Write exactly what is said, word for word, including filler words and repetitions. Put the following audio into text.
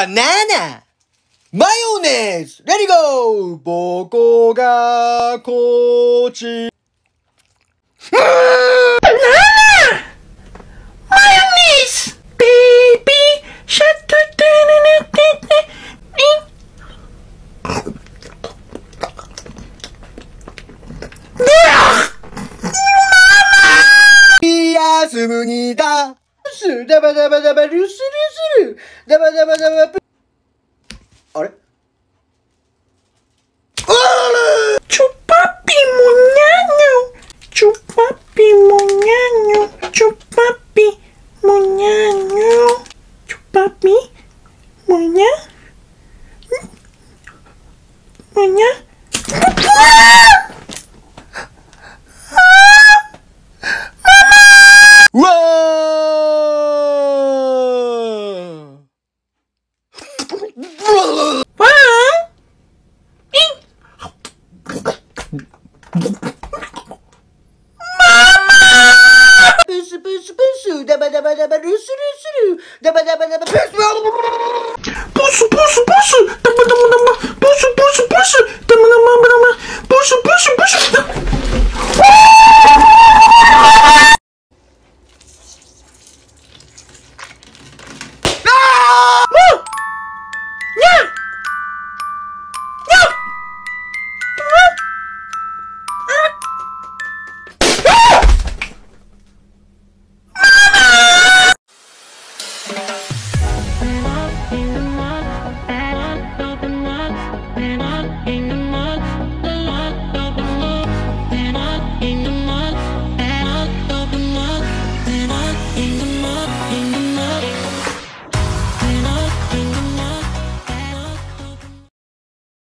バナナマヨネーズレディゴーボコがこっちバナナマヨネーズベイビーシャットテネネテテイヤスムニダスダバダバダバルスルスルダバダバダバプあれチュパピモニャニョチュパピモニャニョチュパピモニャニョチュパピモニャモニャうわーワンプスプスプスダバダバダバル